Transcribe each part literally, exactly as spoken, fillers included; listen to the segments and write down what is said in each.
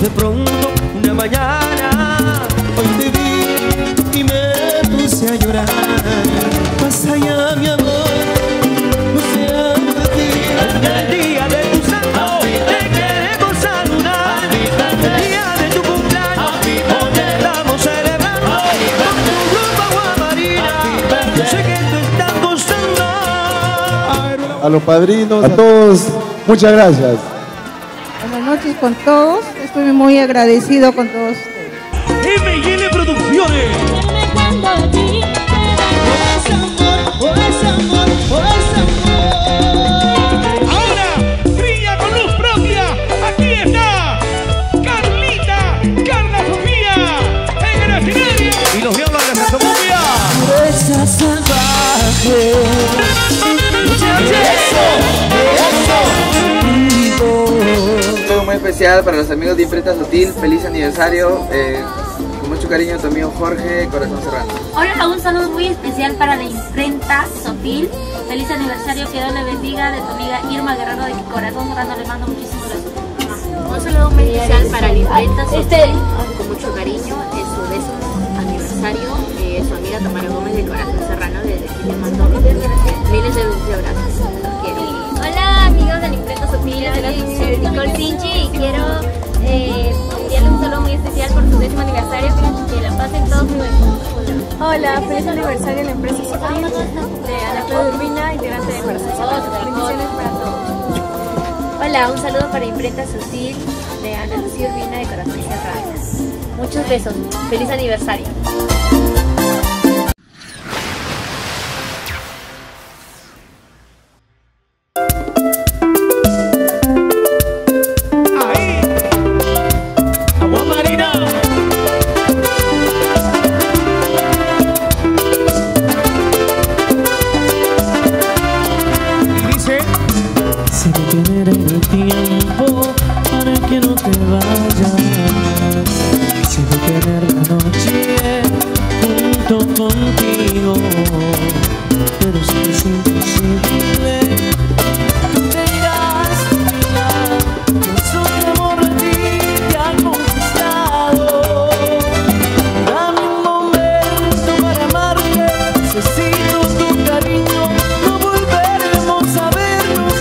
de pronto una mañana hoy te vi y me puse a llorar. Más allá, mi amor, no sea de ti. El día de tu santo te queremos saludar. El día de tu cumpleaños hoy te estamos celebrando. Con tu grupo Agua Marina, yo sé que tú estás gozando. A los padrinos, a todos, muchas gracias. Buenas noches con todos, estoy muy agradecido con todos ustedes. M y L Producciones. Ahora brilla con luz propia. Aquí está Carlita, Carla Sofía en el escenario. Y los diablos de Santa Cumbia. Esa salvaje. Todo muy especial para los amigos de Imprenta Sutil. Feliz aniversario. Eh, con mucho cariño, tu amigo Jorge, Corazón Serrano. Hola, un saludo muy especial para la Imprenta Sutil. Feliz aniversario, que Dios le bendiga, de tu amiga Irma Guerrero de Corazón Serrano. Le mando muchísimos besos. Un saludo muy especial para la Imprenta Sutil, con mucho cariño, en su décimo aniversario. Eh, su amiga Tamara Gómez de Corazón Serrano, desde aquí le mando miles de abrazos. Hola, amigos de la Imprenta Sutil, soy Nicole Sinchi y quiero eh, enviarle un saludo muy especial por su décimo aniversario. Que la pasen todos muy bien. Hola, feliz aniversario en la Empresa Sutil de Ana Claudia Urbina, integrante de Corazón Serrano. Bendiciones para todos. Hola, un saludo para Imprenta Sutil de Ana Lucía Urbina de Corazón Serrano. Muchos besos, feliz aniversario. Detener el tiempo para que no te vayas, sin detener la noche junto contigo, pero si es imposible, tú te irás de mi lado, que su amor a ti te ha conquistado. Dame un momento para amarte, necesito tu cariño, no volveremos a vernos.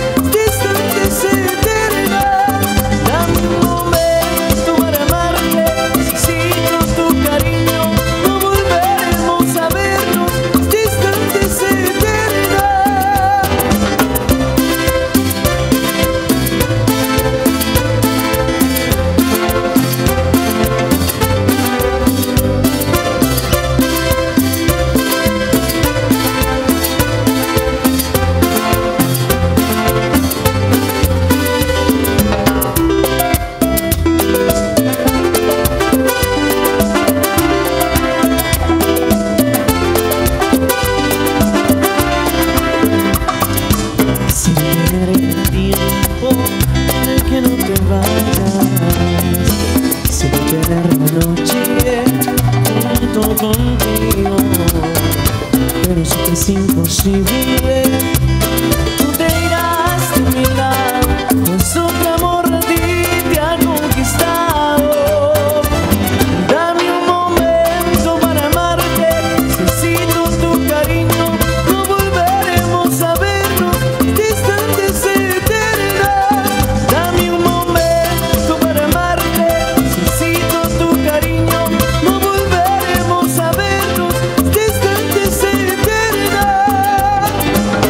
Contigo, pero si es imposible, tú te irás de mi lado, pues otro amor de ti te ha conquistado. Dame un momento para amarte, necesito tu cariño, no volveremos a vernos, distantes en eternidad. Dame un momento para amarte, necesito tu cariño, no volveremos a vernos, distantes en eternidad.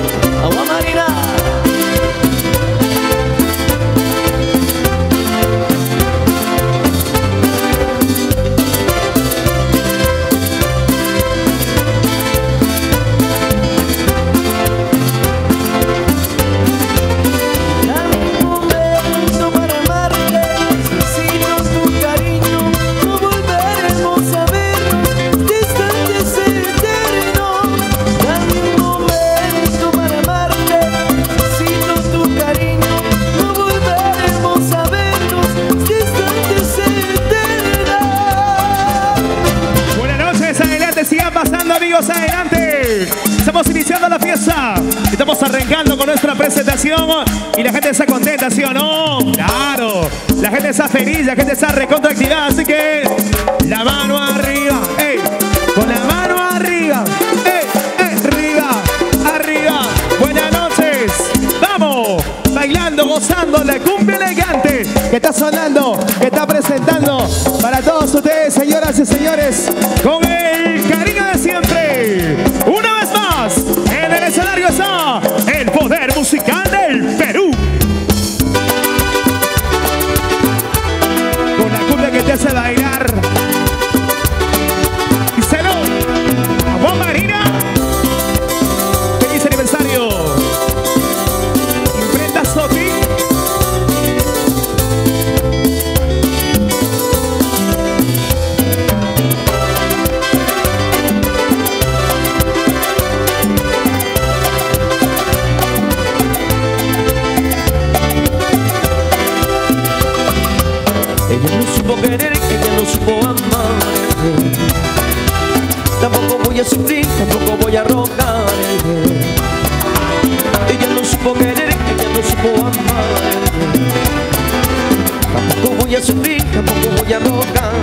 arrancando la fiesta. Estamos arrancando con nuestra presentación y la gente está contenta, ¿sí o no? Claro, la gente está feliz, la gente está recontraactivada, así que la mano arriba, ey, con la mano arriba, ey, ey, arriba, arriba. Buenas noches, vamos, bailando, gozando la cumbia elegante que está sonando, que está presentando para todos ustedes, señoras y señores, con el cariño de siempre. Una vez más, en el escenario está el poder musical del Perú. Con la cumbia que te hace bailar. Y celo, Agua Marina. Feliz aniversario. Imprenta Sotil. Ella no supo querer, ella no supo amar. Tampoco voy a sufrir, tampoco voy a rogar. Ella no supo querer, ella no supo amar. Tampoco voy a sufrir, tampoco voy a rogar.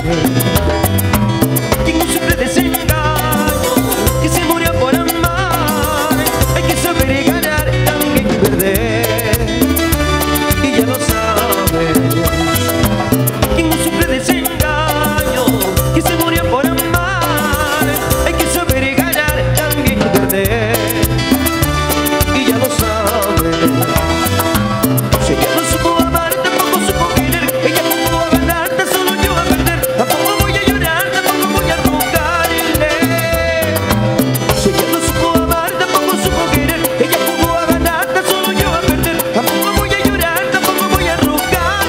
Quien no sufre desengaño, que se murió por amar. Hay que saber ganar, también perder. Y ya lo sabes. Quien no sufre desengaño, que se murió por amar. Hay que saber ganar, también perder. Y ya lo sabes. Si ella no supo amar, tampoco supo querer. Ella no pudo ganarte, solo yo a perder. Tampoco voy a llorar, tampoco voy a rogarle. Si ella no supo amar, tampoco supo querer. Ella no pudo ganarte, solo yo a perder. Tampoco voy a llorar, tampoco voy a rogarle.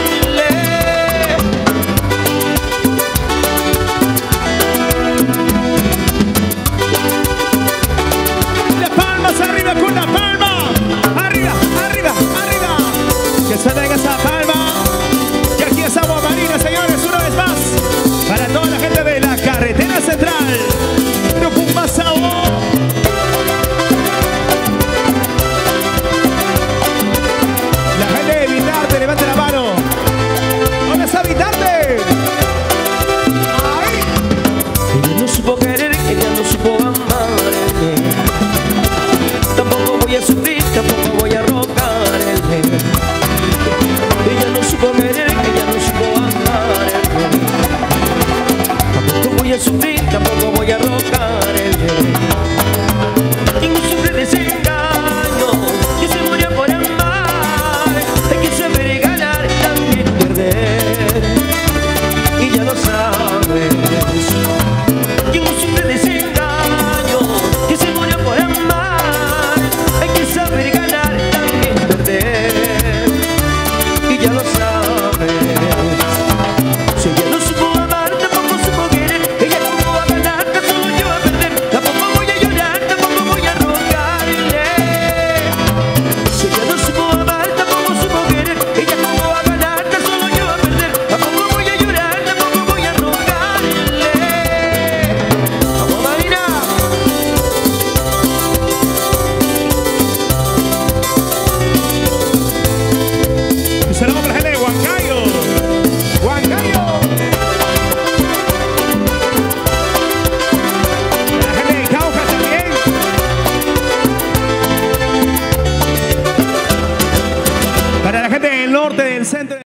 Las palmas arriba con la palma. Arriba, arriba, arriba. Que suena en esa palma. Y aquí es Agua Marina, señores, una vez más. Para toda la gente de la carretera central. Tucumán-Sao. La gente de Vitarte, levante la mano. ¿Dónde está Vitarte? Ahí. Ella no supo querer, ella no supo amar. Tampoco voy a sufrir, tampoco voy a rogar. Ella no supo querer, ella no supo amar. Tampoco voy a sufrir, tampoco voy a rogar. Quien no sufre desengaño, que se murió por amar. Hay que saber ganar, también perder. Y ya lo sabes. Quien no sufre desengaño, que se murió por amar. Hay que saber ganar, también perder. Y ya lo sabes. Si ella no supo amar, tampoco supo querer. Ella no pudo ganarte, solo yo a perder. Tampoco voy a llorar, tampoco voy a rogarle. Si ella no supo amar, tampoco supo querer. Ella no pudo ganarte, solo yo a perder. Tampoco voy a llorar, tampoco voy a rogarle. Agua Marina. Y saludos para la gente de Huancayo. Huancayo. La gente de Cauca también. Para la gente del norte, del centro.